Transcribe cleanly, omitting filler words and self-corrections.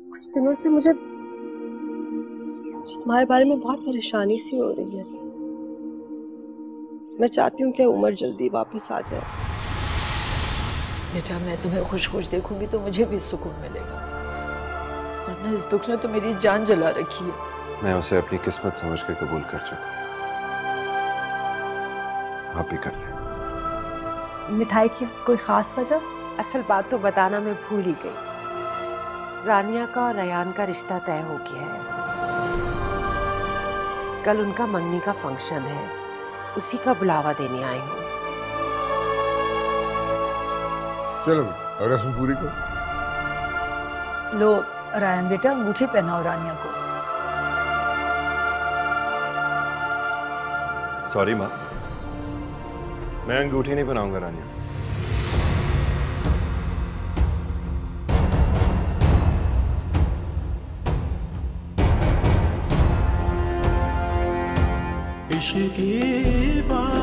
कुछ दिनों से मुझे तुम्हारे बारे में बहुत परेशानी सी हो रही है। मैं चाहती हूँ कि उमर जल्दी वापस आ जाए। बेटा, मैं तुम्हें खुश खुश देखूंगी तो मुझे भी सुकून मिलेगा, वरना इस दुख ने तो मेरी जान जला रखी है। मैं उसे अपनी किस्मत समझ के कबूल कर चुका। आप भी कर लें। मिठाई की कोई खास वजह? असल बात तो बताना मैं भूल ही गई। रानिया का और रयान का रिश्ता तय हो गया है। कल उनका मंगनी का फंक्शन है, उसी का बुलावा देने आई हूँ। चलो और रस्म पूरी करो। लो रायन बेटा, अंगूठी पहनाओ रानिया को। सॉरी माँ, मैं अंगूठी नहीं पहनाऊंगा रानिया। इश्क की बात